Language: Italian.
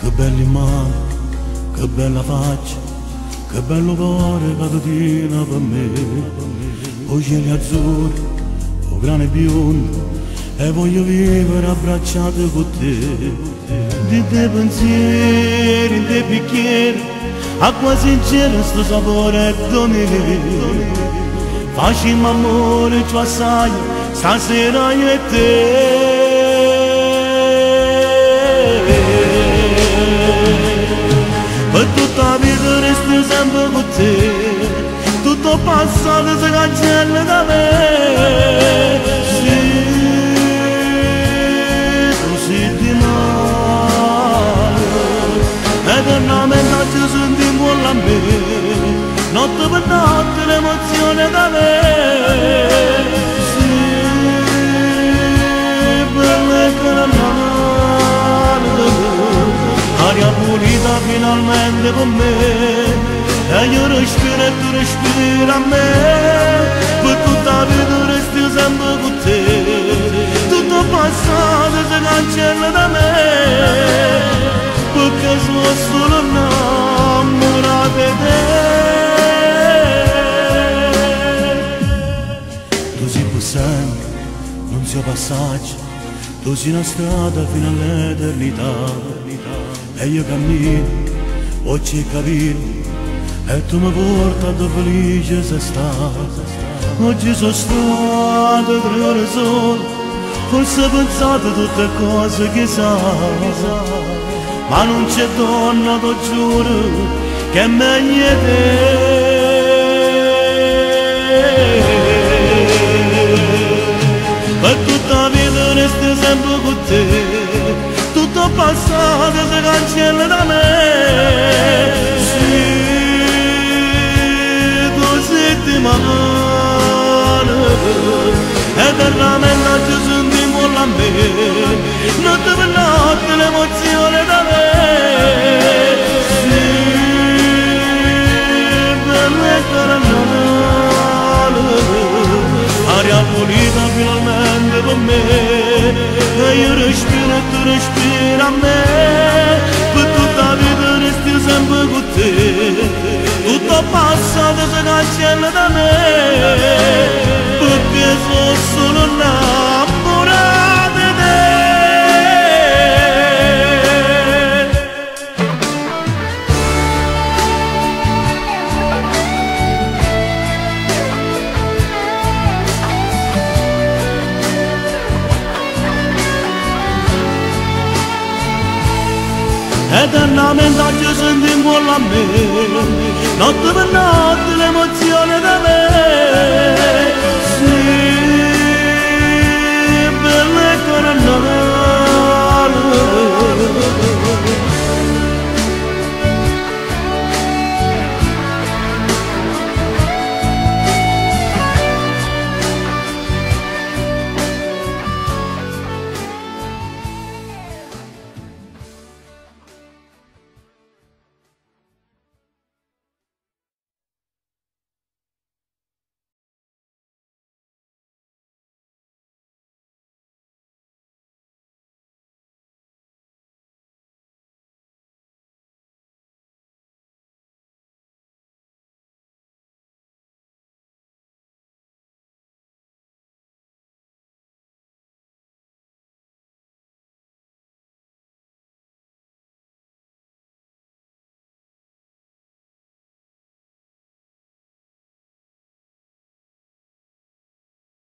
Che belli mani, che bella faccia, che bello cuore che tu tieni per me. O cieli azzurri, o grane biondo, e voglio vivere abbracciato con te. Di te pensieri, di te bicchieri, acqua sincera, sto sapore è dominio. Facciamo amore, ci assai, stasera io e te. Per tutta la vita resto sempre con te, tutto passato si cancella da me. Sì, così di male, eternamente ci sentiamo a me, notte per notte l'emozione da me. Sì, bella che la aria pulita finalmente con me, e io respiro e tu respiri a me. Per tutta la vita resti sempre con te, tutto passato si cancella da me, perché sono solo innamorato di te. Tu sei presente, non sei passaggio, tu sei una strada fino all'eternità. E io cammino, oggi capito, e tu mi porta da felice sei stata. Oggi sono stato 3 ore solo, forse ho pensato tutte le cose che sai, ma non c'è donna, ti giuro, che è meglio di te. Per tutta la vita resto sempre con te, tutto passato si cancella da me. Sì, così ti male, eternamente ci sentiamo a me, notte per notte l'emozione da me. Sì, bella caramella, aria pulita finalmente con me, e io respiro e tu respiri a me. Per tutta la vita resti sempre con te, tutto passato si cancella da me, perché sono solo innamorato di te. Eternamente ci sentiamo a me, notte per notte l'emozione da me.